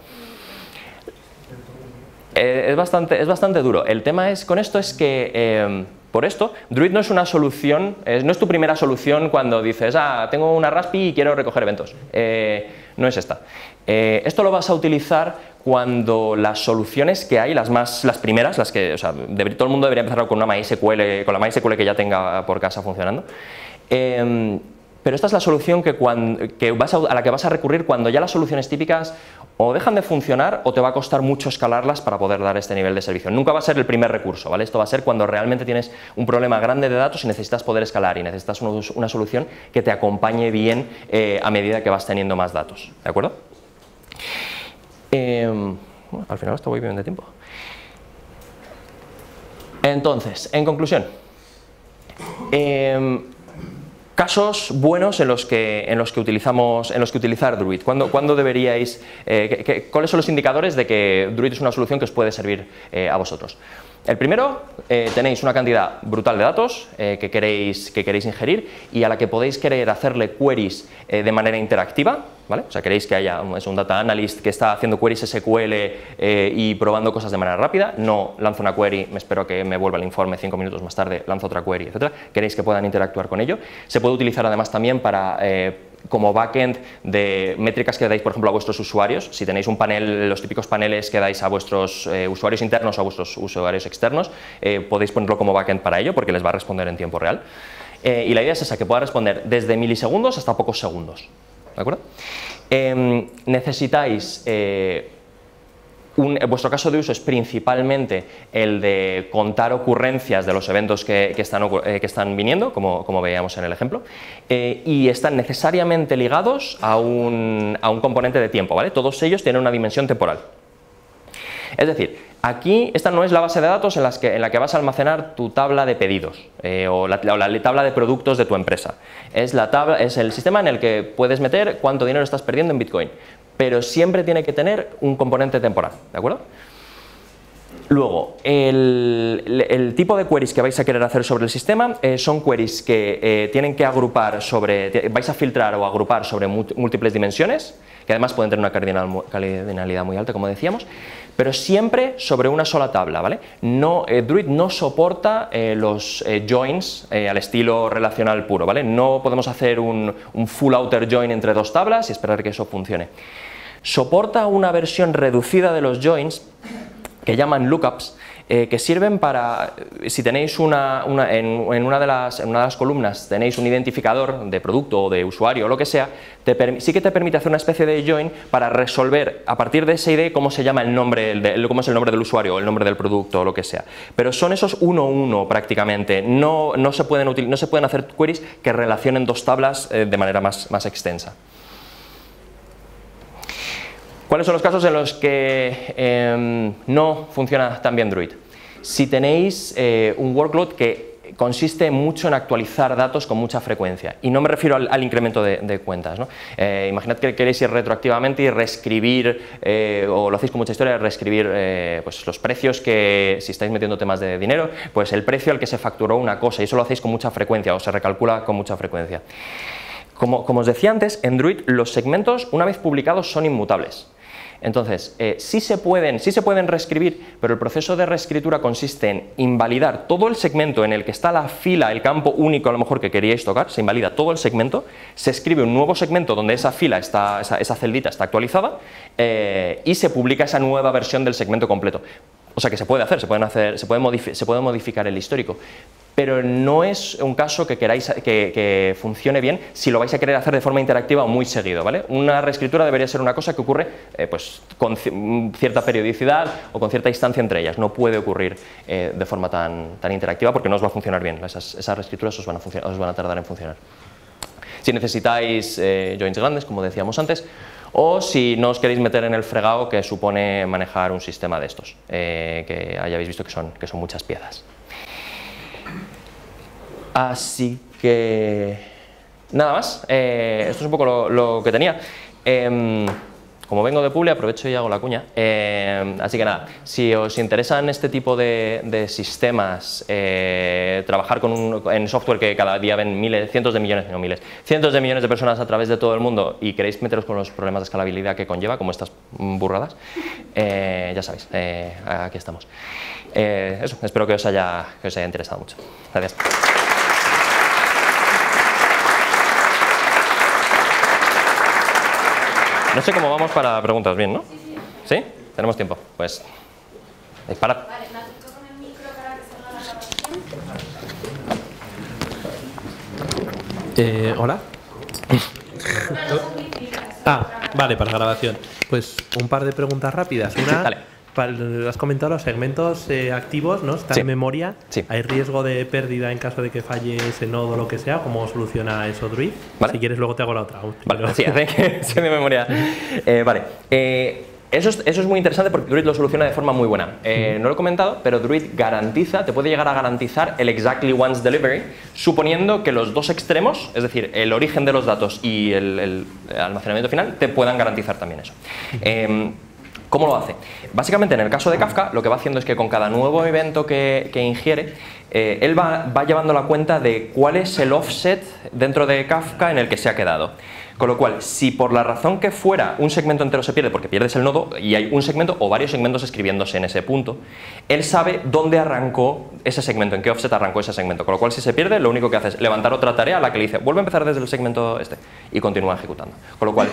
Eh, es, bastante, es bastante duro. El tema es, con esto es que... Eh, Por esto, Druid no es una solución, no es tu primera solución cuando dices, ah, tengo una Raspi y quiero recoger eventos. Eh, no es esta. Eh, esto lo vas a utilizar cuando las soluciones que hay, las más, las primeras, las que, o sea, de, todo el mundo debería empezar con una MySQL, con la MySQL que ya tenga por casa funcionando. Eh, pero esta es la solución que cuando, que vas a, a la que vas a recurrir cuando ya las soluciones típicas o dejan de funcionar o te va a costar mucho escalarlas para poder dar este nivel de servicio. Nunca va a ser el primer recurso, ¿vale? Esto va a ser cuando realmente tienes un problema grande de datos y necesitas poder escalar y necesitas una, una solución que te acompañe bien eh, a medida que vas teniendo más datos, ¿de acuerdo? Eh, bueno, al final esto voy bien de tiempo. Entonces, en conclusión, eh, casos buenos en los que, en los que, utilizamos, en los que utilizar Druid. ¿Cuándo, cuándo deberíais, eh, que, que, ¿Cuáles son los indicadores de que Druid es una solución que os puede servir eh, a vosotros? El primero, eh, tenéis una cantidad brutal de datos eh, que, queréis, que queréis ingerir y a la que podéis querer hacerle queries eh, de manera interactiva, ¿vale? O sea, queréis que haya un, es un data analyst que está haciendo queries S Q L eh, y probando cosas de manera rápida, no lanzo una query, me espero que me vuelva el informe cinco minutos más tarde, lanzo otra query, etcétera. Queréis que puedan interactuar con ello. Se puede utilizar además también para... Eh, como backend de métricas que dais, por ejemplo, a vuestros usuarios. Si tenéis un panel, los típicos paneles que dais a vuestros eh, usuarios internos o a vuestros usuarios externos, eh, podéis ponerlo como backend para ello porque les va a responder en tiempo real. Eh, y la idea es esa, que pueda responder desde milisegundos hasta pocos segundos. ¿De acuerdo? Eh, necesitáis... Eh, Un, vuestro caso de uso es principalmente el de contar ocurrencias de los eventos que, que, están, eh, que están viniendo, como, como veíamos en el ejemplo, eh, y están necesariamente ligados a un, a un componente de tiempo, ¿vale? Todos ellos tienen una dimensión temporal. Es decir, aquí esta no es la base de datos en, las que, en la que vas a almacenar tu tabla de pedidos eh, o, la, o la tabla de productos de tu empresa. Es, la tabla, es el sistema en el que puedes meter cuánto dinero estás perdiendo en Bitcoin, pero siempre tiene que tener un componente temporal, ¿de acuerdo? Luego, el, el tipo de queries que vais a querer hacer sobre el sistema eh, son queries que eh, tienen que agrupar sobre, vais a filtrar o agrupar sobre múltiples dimensiones, que además pueden tener una cardinalidad muy alta, como decíamos, pero siempre sobre una sola tabla, ¿vale? No, eh, Druid no soporta eh, los eh, joins eh, al estilo relacional puro, ¿vale? No podemos hacer un, un full outer join entre dos tablas y esperar que eso funcione. Soporta una versión reducida de los joins que llaman lookups, eh, que sirven para, si tenéis una, una, en, en, una de las, en una de las columnas tenéis un identificador de producto o de usuario o lo que sea, te, sí que te permite hacer una especie de join para resolver a partir de esa I D cómo se llama el nombre, de, cómo es el nombre del usuario o el nombre del producto o lo que sea. Pero son esos uno a uno prácticamente, no, no, se pueden util, no se pueden hacer queries que relacionen dos tablas eh, de manera más, más extensa. ¿Cuáles son los casos en los que eh, no funciona tan bien Druid? Si tenéis eh, un workload que, consiste mucho en actualizar datos con mucha frecuencia. Y no me refiero al, al incremento de, de cuentas, ¿no? Eh, imaginad que queréis ir retroactivamente y reescribir, eh, o lo hacéis con mucha historia, reescribir eh, pues los precios que, si estáis metiendo temas de dinero, pues el precio al que se facturó una cosa, y eso lo hacéis con mucha frecuencia, o se recalcula con mucha frecuencia. Como, como os decía antes, en Druid los segmentos, una vez publicados, son inmutables. Entonces, eh, sí, se pueden, sí se pueden reescribir, pero el proceso de reescritura consiste en invalidar todo el segmento en el que está la fila, el campo único a lo mejor que queríais tocar, se invalida todo el segmento, se escribe un nuevo segmento donde esa fila, está, esa, esa celdita está actualizada eh, y se publica esa nueva versión del segmento completo. O sea que se puede hacer, se, pueden hacer, se, puede, modifi se puede modificar el histórico, pero no es un caso que queráis que, que funcione bien si lo vais a querer hacer de forma interactiva o muy seguido, ¿vale? Una reescritura debería ser una cosa que ocurre eh, pues, con cierta periodicidad o con cierta distancia entre ellas, no puede ocurrir eh, de forma tan, tan interactiva porque no os va a funcionar bien, esas, esas reescrituras os van, a os van a tardar en funcionar. Si necesitáis eh, joins grandes, como decíamos antes, o si no os queréis meter en el fregado que supone manejar un sistema de estos, eh, que ya habéis visto que son, que son muchas piezas. Así que nada más, eh, esto es un poco lo, lo que tenía. Eh, como vengo de Publi, aprovecho y hago la cuña. Eh, así que nada, si os interesan este tipo de, de sistemas, eh, trabajar con un, en software que cada día ven miles, cientos de millones, no miles, cientos de millones de personas a través de todo el mundo y queréis meteros con los problemas de escalabilidad que conlleva, como estas burradas, eh, ya sabéis, eh, aquí estamos. Eh, eso, espero que os haya, que os haya interesado mucho. Gracias. No sé cómo vamos para preguntas, ¿bien, no? Sí, sí. ¿Sí? Tenemos tiempo. Pues, disparad. Vale, me acerco con el micro para que salga la grabación. Eh, ¿Hola? Ah, vale, para la grabación. Pues un par de preguntas rápidas. Una, Dale. para, has comentado los segmentos eh, activos, ¿no? Están Sí. en memoria. Sí. ¿Hay riesgo de pérdida en caso de que falle ese nodo o lo que sea? ¿Cómo soluciona eso Druid? Vale. Si quieres luego te hago la otra. Vale, Pero- sí, hace que sea de memoria. Eh, vale. Eh, Eso es, eso es muy interesante porque Druid lo soluciona de forma muy buena. Eh, no lo he comentado, pero Druid garantiza, te puede llegar a garantizar el exactly once delivery, suponiendo que los dos extremos, es decir, el origen de los datos y el, el almacenamiento final, te puedan garantizar también eso. Eh, ¿Cómo lo hace? Básicamente, en el caso de Kafka, lo que va haciendo es que con cada nuevo evento que, que ingiere, eh, él va, va llevando la cuenta de cuál es el offset dentro de Kafka en el que se ha quedado. Con lo cual, si por la razón que fuera un segmento entero se pierde, porque pierdes el nodo y hay un segmento o varios segmentos escribiéndose en ese punto, él sabe dónde arrancó ese segmento, en qué offset arrancó ese segmento. Con lo cual, si se pierde, lo único que hace es levantar otra tarea a la que le dice, vuelve a empezar desde el segmento este, y continúa ejecutando. Con lo cual,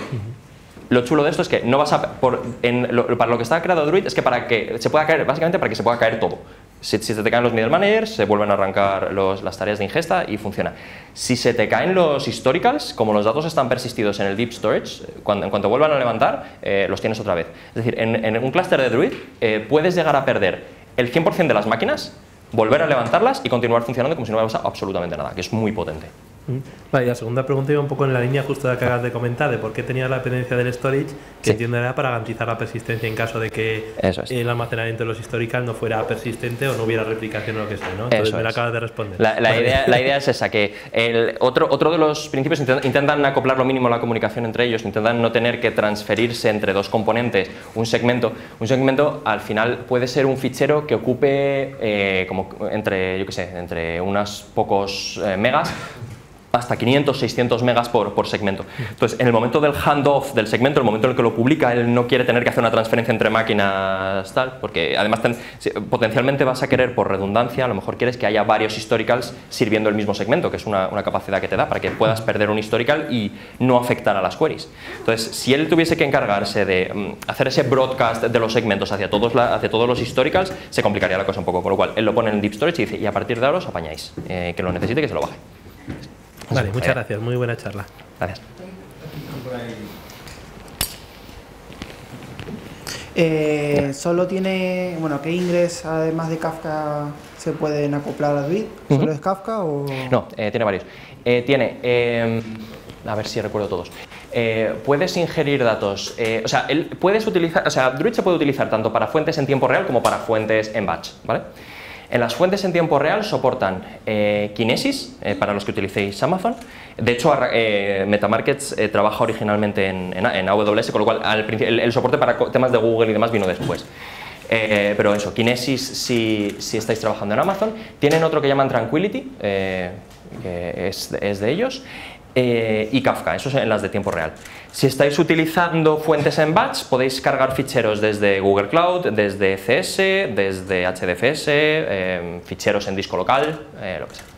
lo chulo de esto es que no vas a, por, en lo, para lo que está creado Druid es que para que se pueda caer, básicamente para que se pueda caer todo. Si, si se te caen los middle managers, se vuelven a arrancar los, las tareas de ingesta y funciona. Si se te caen los historicals, como los datos están persistidos en el deep storage, cuando, en cuanto vuelvan a levantar, eh, los tienes otra vez. Es decir, en, en un clúster de Druid eh, puedes llegar a perder el cien por cien de las máquinas, volver a levantarlas y continuar funcionando como si no hubiera pasado absolutamente nada, que es muy potente. Vale, y la segunda pregunta iba un poco en la línea justo de la que acabas de comentar, de por qué tenía la dependencia del storage, que Sí. entiendo era para garantizar la persistencia en caso de que Eso es. el almacenamiento de los históricos no fuera persistente o no hubiera replicación o lo que sea, ¿no? Entonces Eso me la es. acabas de responder. La, la Vale. idea, la idea es esa, que el otro, otro de los principios intent- intentan acoplar lo mínimo la comunicación entre ellos, intentan no tener que transferirse entre dos componentes un segmento. Un segmento al final puede ser un fichero que ocupe eh, como entre, yo qué sé, entre unos pocos eh, megas hasta quinientos, seiscientos megas por, por segmento. Entonces, en el momento del handoff del segmento, el momento en el que lo publica, él no quiere tener que hacer una transferencia entre máquinas, tal, porque además ten, si, potencialmente vas a querer, por redundancia, a lo mejor quieres que haya varios historicals sirviendo el mismo segmento, que es una, una capacidad que te da para que puedas perder un historical y no afectar a las queries. Entonces, si él tuviese que encargarse de um, hacer ese broadcast de los segmentos hacia todos, la, hacia todos los historicals, se complicaría la cosa un poco, con lo cual él lo pone en deep storage y dice, y a partir de ahora os apañáis, eh, que lo necesite, que se lo baje. Vale, muchas Eh, gracias, muy buena charla. Gracias. Eh, solo tiene, bueno, ¿qué ingress además de Kafka se pueden acoplar a Druid? ¿Solo Ujú. es Kafka o...? No, eh, tiene varios. Eh, tiene, eh, a ver si recuerdo todos. Eh, puedes ingerir datos, eh, o sea, él, puedes utilizar, o sea, Druid se puede utilizar tanto para fuentes en tiempo real como para fuentes en batch, ¿vale? En las fuentes en tiempo real soportan eh, Kinesis, eh, para los que utilicéis Amazon. De hecho, eh, MetaMarkets eh, trabaja originalmente en, en, en A W S, con lo cual al, el, el soporte para temas de Google y demás vino después. Eh, pero eso, Kinesis si, si estáis trabajando en Amazon. Tienen otro que llaman Tranquility, eh, que es, es de ellos. Eh, y Kafka, eso es en las de tiempo real. Si estáis utilizando fuentes en batch, podéis cargar ficheros desde Google Cloud, desde C S, desde H D F S, eh, ficheros en disco local, eh, lo que sea.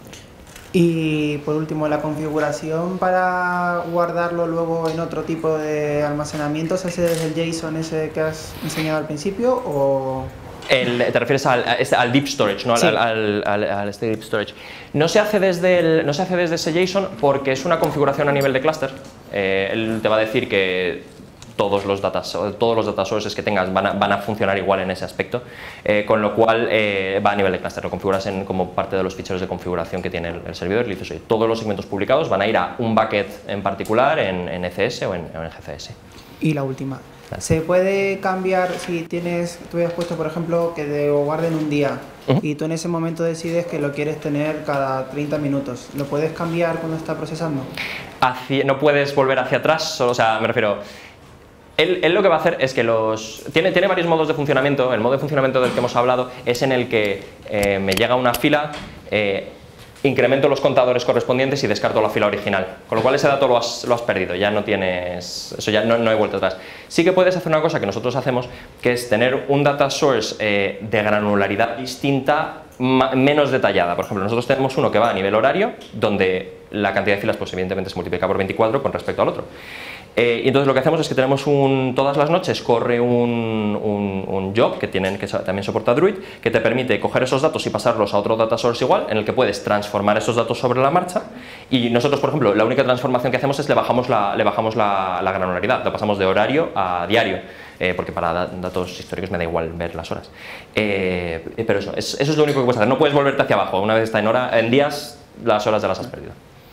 Y por último, la configuración para guardarlo luego en otro tipo de almacenamiento, ¿se hace desde el JSON ese que has enseñado al principio o...? El, te refieres al, al deep storage, ¿no? Sí. al, al, al, al este deep storage. No se hace desde el, no se hace desde ese JSON porque es una configuración a nivel de clúster. Eh, él te va a decir que todos los data, todos los data sources que tengas van a, van a funcionar igual en ese aspecto, eh, con lo cual eh, va a nivel de clúster. Lo configuras en, como parte de los ficheros de configuración que tiene el, el servidor y dices, oye, todos los segmentos publicados van a ir a un bucket en particular en, en E C S o en, en G C S. Y la última. ¿Se puede cambiar si tienes, tú has puesto por ejemplo que te guarden un día uh-huh. y tú en ese momento decides que lo quieres tener cada treinta minutos? ¿Lo puedes cambiar cuando está procesando? Hacia, no puedes volver hacia atrás, solo, o sea, me refiero... Él, él lo que va a hacer es que los... Tiene, tiene varios modos de funcionamiento. El modo de funcionamiento del que hemos hablado es en el que eh, me llega una fila, eh, incremento los contadores correspondientes y descarto la fila original, con lo cual ese dato lo has, lo has perdido, ya no tienes, eso ya no, no hay vuelta atrás. Sí que puedes hacer una cosa que nosotros hacemos, que es tener un data source eh, de granularidad distinta, menos detallada. Por ejemplo, nosotros tenemos uno que va a nivel horario, donde la cantidad de filas pues evidentemente se multiplica por veinticuatro con respecto al otro. Eh, y entonces lo que hacemos es que tenemos un, todas las noches corre un, un, un job que, tienen, que también soporta Druid, que te permite coger esos datos y pasarlos a otro data source igual, en el que puedes transformar esos datos sobre la marcha. Y nosotros, por ejemplo, la única transformación que hacemos es le bajamos la, le bajamos la, la granularidad, lo pasamos de horario a diario, eh, porque para datos históricos me da igual ver las horas. Eh, pero eso, es, eso es lo único que puedes hacer, no puedes volverte hacia abajo, una vez está en, hora, en días, las horas ya las has perdido.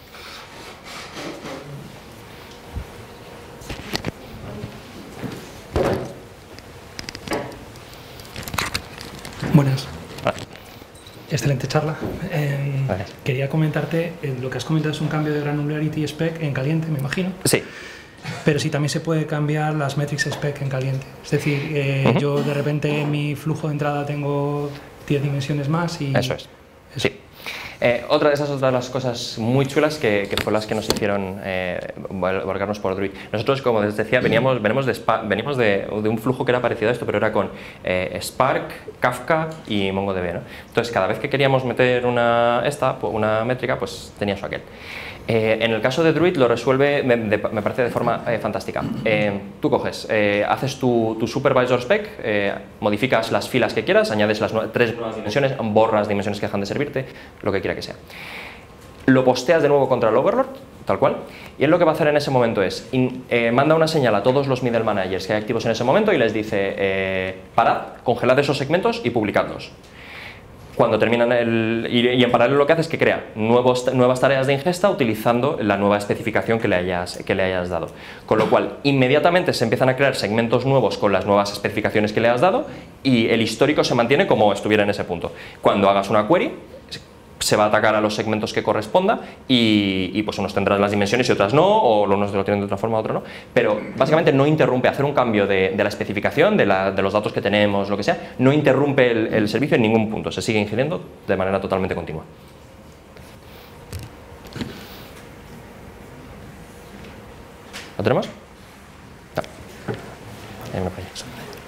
Buenas. Vale. Excelente charla. Eh, quería comentarte, eh, lo que has comentado es un cambio de granularity spec en caliente, me imagino. Sí. Pero sí también se puede cambiar las metrics spec en caliente. Es decir, eh, uh-huh. yo de repente en mi flujo de entrada tengo diez dimensiones más y... Eso es. Eso. Sí. Eh, otra de esas otras las cosas muy chulas que, que fue las que nos hicieron eh, volcarnos por Druid. Nosotros, como les decía, veníamos, venimos, de, Spark, venimos de, de un flujo que era parecido a esto, pero era con eh, Spark, Kafka y MongoDB, ¿no? Entonces, cada vez que queríamos meter una, esta, una métrica, pues tenía su aquel. Eh, en el caso de Druid lo resuelve, me, de, me parece de forma eh, fantástica. Eh, tú coges, eh, haces tu, tu supervisor spec, eh, modificas las filas que quieras, añades las nue tres nuevas dimensiones, borras dimensiones que dejan de servirte, lo que quiera que sea. Lo posteas de nuevo contra el Overlord, tal cual, y él lo que va a hacer en ese momento es, in, eh, manda una señal a todos los middle managers que hay activos en ese momento y les dice, eh, parad, congelad esos segmentos y publicadlos. Cuando terminan el... Y, y en paralelo lo que hace es que crea nuevos, nuevas tareas de ingesta utilizando la nueva especificación que le, hayas, que le hayas dado. Con lo cual, inmediatamente se empiezan a crear segmentos nuevos con las nuevas especificaciones que le has dado y el histórico se mantiene como estuviera en ese punto. Cuando hagas una query, se va a atacar a los segmentos que corresponda y, y pues unos tendrán las dimensiones y otras no, o unos lo tienen de otra forma, otro no, pero básicamente no interrumpe, hacer un cambio de, de la especificación, de, la, de los datos que tenemos, lo que sea, no interrumpe el, el servicio en ningún punto, se sigue ingiriendo de manera totalmente continua. ¿Lo tenemos? No. Hay una falla.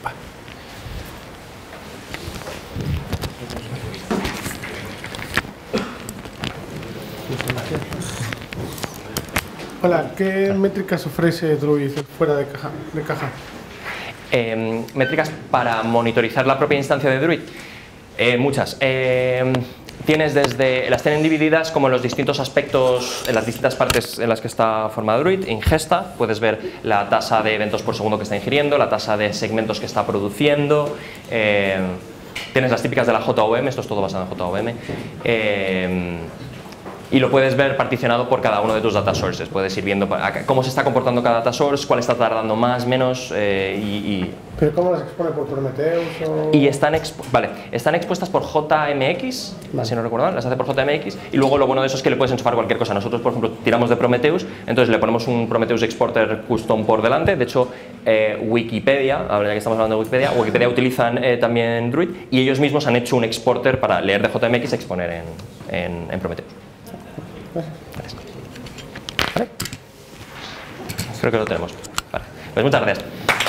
Hola, ¿qué métricas ofrece Druid fuera de caja? De caja? Eh, métricas para monitorizar la propia instancia de Druid. Eh, muchas. Eh, tienes desde, las tienen divididas como en los distintos aspectos, en las distintas partes en las que está formada Druid. Ingesta, puedes ver la tasa de eventos por segundo que está ingiriendo, la tasa de segmentos que está produciendo. Eh, tienes las típicas de la J O M, esto es todo basado en J O M. Eh, Y lo puedes ver particionado por cada uno de tus data sources. Puedes ir viendo cómo se está comportando cada data source, cuál está tardando más, menos eh, y, y... ¿Pero cómo las expone? ¿Por Prometheus o...? Y están, expu vale, están expuestas por J M X, vale. Si no recuerdo, las hace por J M X. Y luego lo bueno de eso es que le puedes enchufar cualquier cosa. Nosotros, por ejemplo, tiramos de Prometheus, entonces le ponemos un Prometheus Exporter Custom por delante. De hecho, eh, Wikipedia, ahora ya que estamos hablando de Wikipedia, Wikipedia utilizan eh, también Druid y ellos mismos han hecho un exporter para leer de J M X y exponer en, en, en Prometheus. ¿Vale? Creo que lo tenemos. Vale. Pues muchas gracias.